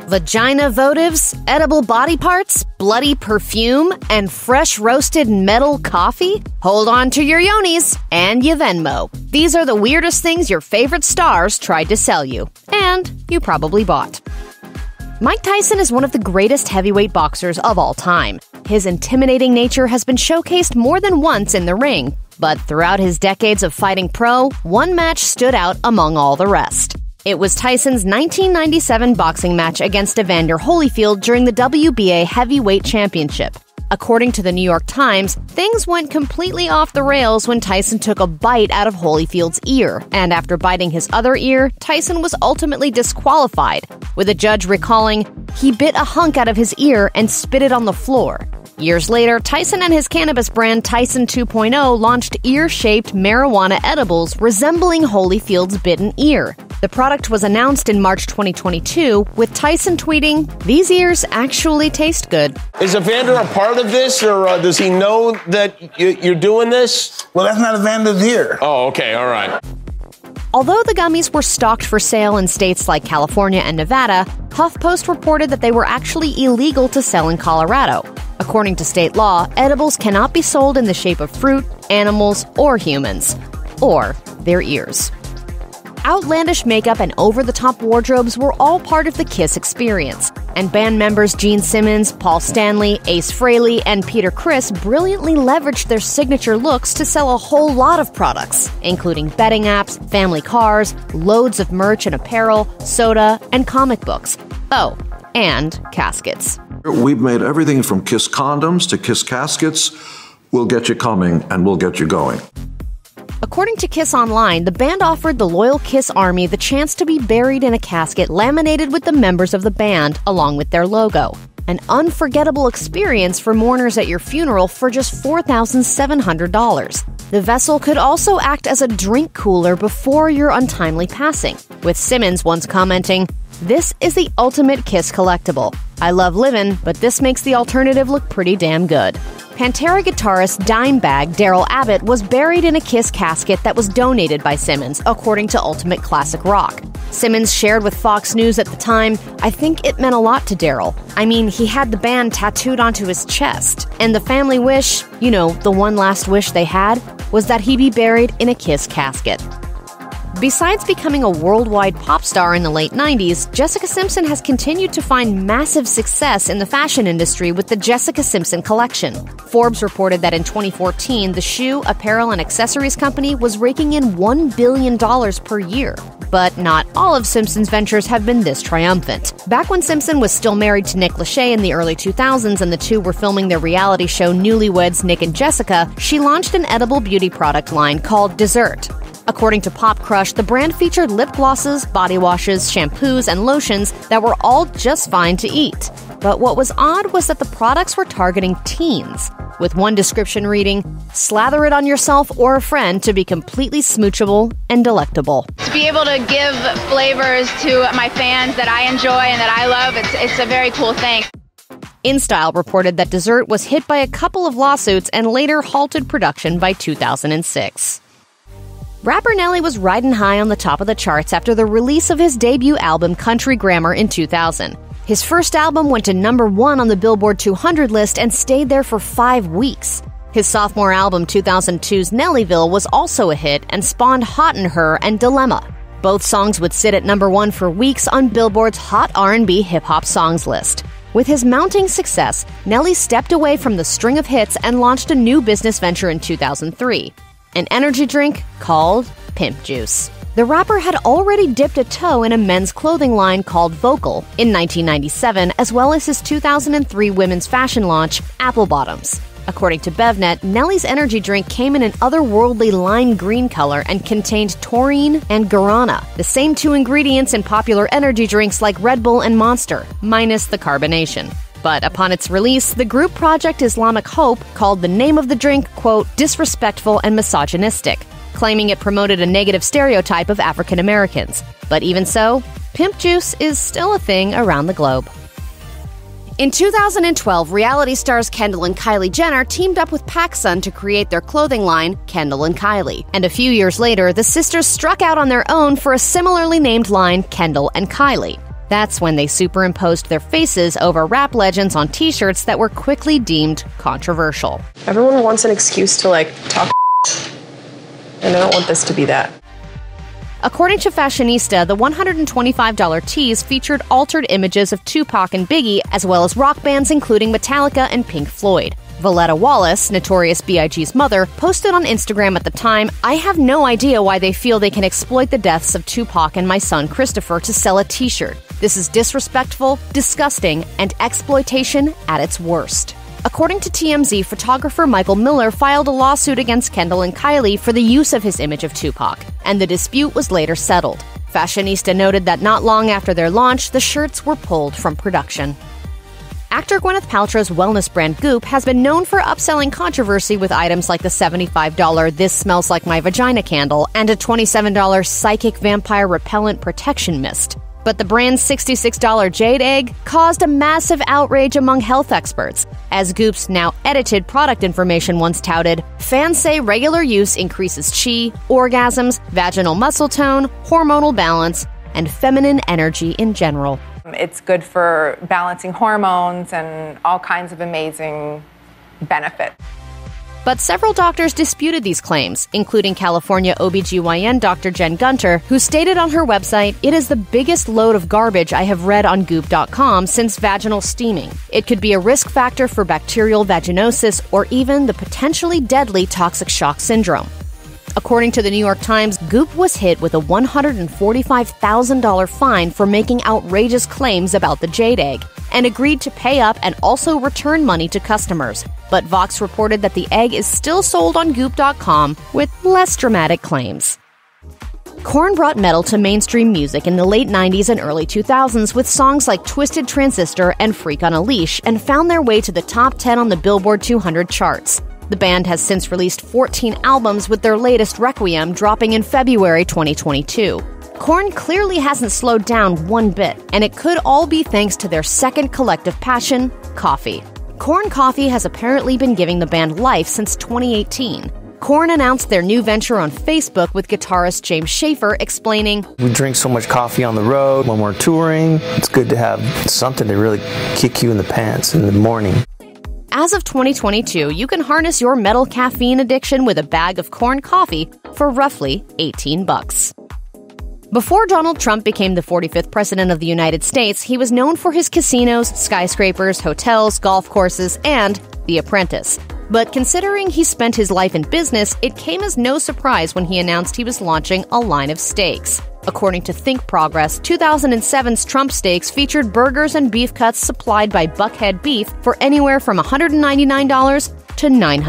Vagina votives, edible body parts, bloody perfume, and fresh roasted metal coffee? Hold on to your yonis and your Venmo. These are the weirdest things your favorite stars tried to sell you. And you probably bought. Mike Tyson is one of the greatest heavyweight boxers of all time. His intimidating nature has been showcased more than once in the ring, but throughout his decades of fighting pro, one match stood out among all the rest. It was Tyson's 1997 boxing match against Evander Holyfield during the WBA Heavyweight Championship. According to the New York Times, things went completely off the rails when Tyson took a bite out of Holyfield's ear, and after biting his other ear, Tyson was ultimately disqualified, with a judge recalling he bit a hunk out of his ear and spit it on the floor. Years later, Tyson and his cannabis brand Tyson 2.0 launched ear-shaped marijuana edibles resembling Holyfield's bitten ear. The product was announced in March 2022, with Tyson tweeting, "These ears actually taste good." Is Evander a part of this, or does he know that you're doing this? Well, that's not Evander's ear. Oh, okay, all right. Although the gummies were stocked for sale in states like California and Nevada, HuffPost reported that they were actually illegal to sell in Colorado. According to state law, edibles cannot be sold in the shape of fruit, animals, or humans. Or their ears. Outlandish makeup and over-the-top wardrobes were all part of the Kiss experience, and band members Gene Simmons, Paul Stanley, Ace Frehley, and Peter Criss brilliantly leveraged their signature looks to sell a whole lot of products, including betting apps, family cars, loads of merch and apparel, soda, and comic books. Oh, and caskets. We've made everything from Kiss condoms to Kiss caskets. We'll get you coming and we'll get you going. According to Kiss Online, the band offered the loyal Kiss Army the chance to be buried in a casket laminated with the members of the band, along with their logo. An unforgettable experience for mourners at your funeral for just $4,700. The vessel could also act as a drink cooler before your untimely passing, with Simmons once commenting, "This is the ultimate Kiss collectible. I love living, but this makes the alternative look pretty damn good." Pantera guitarist Dimebag Daryl Abbott was buried in a Kiss casket that was donated by Simmons, according to Ultimate Classic Rock. Simmons shared with Fox News at the time, "I think it meant a lot to Daryl. I mean, he had the band tattooed onto his chest, and the family wish, the one last wish they had, was that he be buried in a Kiss casket." Besides becoming a worldwide pop star in the late 90s, Jessica Simpson has continued to find massive success in the fashion industry with the Jessica Simpson collection. Forbes reported that in 2014, the shoe, apparel, and accessories company was raking in $1 billion per year. But not all of Simpson's ventures have been this triumphant. Back when Simpson was still married to Nick Lachey in the early 2000s and the two were filming their reality show Newlyweds Nick and Jessica, she launched an edible beauty product line called Dessert. According to Pop Crush, the brand featured lip glosses, body washes, shampoos, and lotions that were all just fine to eat. But what was odd was that the products were targeting teens, with one description reading, "Slather it on yourself or a friend to be completely smoochable and delectable." To be able to give flavors to my fans that I enjoy and that I love, it's a very cool thing. InStyle reported that Dessert was hit by a couple of lawsuits and later halted production by 2006. Rapper Nelly was riding high on the top of the charts after the release of his debut album Country Grammar in 2000. His first album went to #1 on the Billboard 200 list and stayed there for 5 weeks. His sophomore album 2002's Nellyville was also a hit and spawned Hot in Her and Dilemma. Both songs would sit at #1 for weeks on Billboard's Hot R&B Hip-Hop Songs list. With his mounting success, Nelly stepped away from the string of hits and launched a new business venture in 2003. An energy drink called Pimp Juice. The rapper had already dipped a toe in a men's clothing line called Vocal in 1997, as well as his 2003 women's fashion launch, Apple Bottoms. According to BevNet, Nelly's energy drink came in an otherworldly lime green color and contained taurine and guarana, the same two ingredients in popular energy drinks like Red Bull and Monster, minus the carbonation. But upon its release, the group Project Islamic Hope called the name of the drink, quote, disrespectful and misogynistic, claiming it promoted a negative stereotype of African Americans. But even so, Pimp Juice is still a thing around the globe. In 2012, reality stars Kendall and Kylie Jenner teamed up with PacSun to create their clothing line, Kendall and Kylie. And a few years later, the sisters struck out on their own for a similarly named line, Kendall and Kylie. That's when they superimposed their faces over rap legends on t-shirts that were quickly deemed controversial. Everyone wants an excuse to, talk and I don't want this to be that. According to Fashionista, the $125 tees featured altered images of Tupac and Biggie, as well as rock bands including Metallica and Pink Floyd. Valletta Wallace, Notorious B.I.G.'s mother, posted on Instagram at the time, "I have no idea why they feel they can exploit the deaths of Tupac and my son Christopher to sell a t-shirt. This is disrespectful, disgusting, and exploitation at its worst." According to TMZ, photographer Michael Miller filed a lawsuit against Kendall and Kylie for the use of his image of Tupac, and the dispute was later settled. Fashionista noted that not long after their launch, the shirts were pulled from production. Actor Gwyneth Paltrow's wellness brand Goop has been known for upselling controversy with items like the $75 This Smells Like My Vagina candle and a $27 Psychic Vampire Repellent Protection Mist. But the brand's $66 Jade egg caused a massive outrage among health experts. As Goop's now edited product information once touted, fans say regular use increases chi, orgasms, vaginal muscle tone, hormonal balance, and feminine energy in general. It's good for balancing hormones and all kinds of amazing benefits. But several doctors disputed these claims, including California OBGYN Dr. Jen Gunter, who stated on her website, "It is the biggest load of garbage I have read on Goop.com since vaginal steaming. It could be a risk factor for bacterial vaginosis or even the potentially deadly toxic shock syndrome." According to the New York Times, Goop was hit with a $145,000 fine for making outrageous claims about the jade egg, and agreed to pay up and also return money to customers. But Vox reported that the egg is still sold on Goop.com with less dramatic claims. Korn brought metal to mainstream music in the late 90s and early 2000s with songs like Twisted Transistor and Freak on a Leash, and found their way to the top 10 on the Billboard 200 charts. The band has since released 14 albums, with their latest, Requiem, dropping in February 2022. Korn clearly hasn't slowed down one bit, and it could all be thanks to their second collective passion, coffee. Korn Coffee has apparently been giving the band life since 2018. Korn announced their new venture on Facebook with guitarist James Schaefer, explaining, "We drink so much coffee on the road when we're touring. It's good to have something to really kick you in the pants in the morning." As of 2022, you can harness your metal caffeine addiction with a bag of Korn coffee for roughly $18. Before Donald Trump became the 45th president of the United States, he was known for his casinos, skyscrapers, hotels, golf courses, and The Apprentice. But considering he spent his life in business, it came as no surprise when he announced he was launching a line of steaks. According to Think Progress, 2007's Trump steaks featured burgers and beef cuts supplied by Buckhead Beef for anywhere from $199 to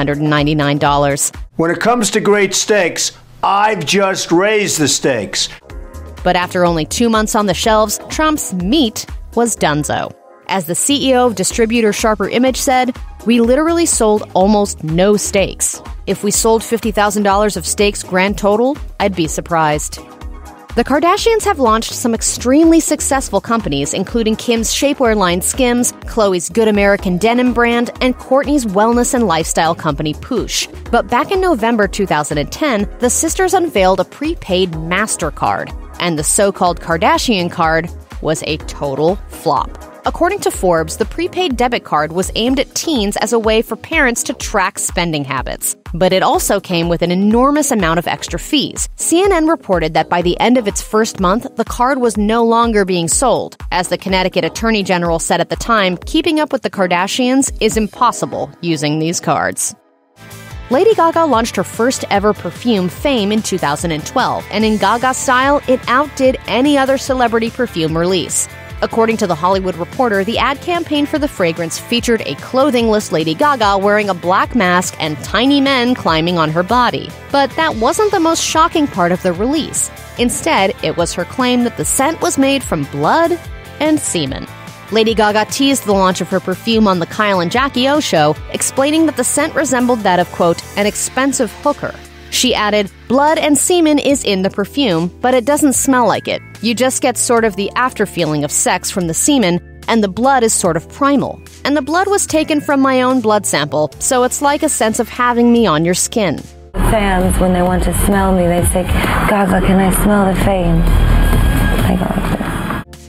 $999. When it comes to great steaks, I've just raised the stakes. But after only 2 months on the shelves, Trump's meat was donezo. As the CEO of distributor Sharper Image said, "We literally sold almost no steaks. If we sold $50,000 of steaks grand total, I'd be surprised." The Kardashians have launched some extremely successful companies, including Kim's shapewear line Skims, Khloe's Good American denim brand, and Kourtney's wellness and lifestyle company Poosh. But back in November 2010, the sisters unveiled a prepaid MasterCard, and the so-called Kardashian card was a total flop. According to Forbes, the prepaid debit card was aimed at teens as a way for parents to track spending habits. But it also came with an enormous amount of extra fees. CNN reported that by the end of its first month, the card was no longer being sold. As the Connecticut Attorney General said at the time, keeping up with the Kardashians is impossible using these cards. Lady Gaga launched her first ever perfume, Fame, in 2012, and in Gaga's style, it outdid any other celebrity perfume release. According to The Hollywood Reporter, the ad campaign for the fragrance featured a clothingless Lady Gaga wearing a black mask and tiny men climbing on her body. But that wasn't the most shocking part of the release. Instead, it was her claim that the scent was made from blood and semen. Lady Gaga teased the launch of her perfume on the Kyle and Jackie O show, explaining that the scent resembled that of, quote, an expensive hooker. She added, "Blood and semen is in the perfume, but it doesn't smell like it. You just get sort of the after feeling of sex from the semen, and the blood is sort of primal. And the blood was taken from my own blood sample, so it's like a sense of having me on your skin." Fans, when they want to smell me, they say, "Gaga, can I smell the fame?" I go like this.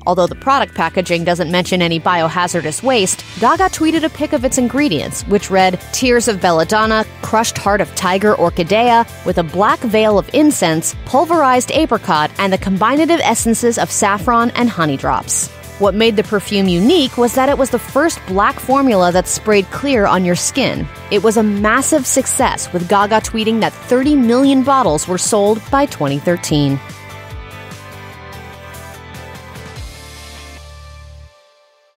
Although the product packaging doesn't mention any biohazardous waste, Gaga tweeted a pic of its ingredients, which read, "Tears of belladonna, crushed heart of tiger orchidea, with a black veil of incense, pulverized apricot, and the combinative essences of saffron and honey drops." What made the perfume unique was that it was the first black formula that sprayed clear on your skin. It was a massive success, with Gaga tweeting that 30 million bottles were sold by 2013.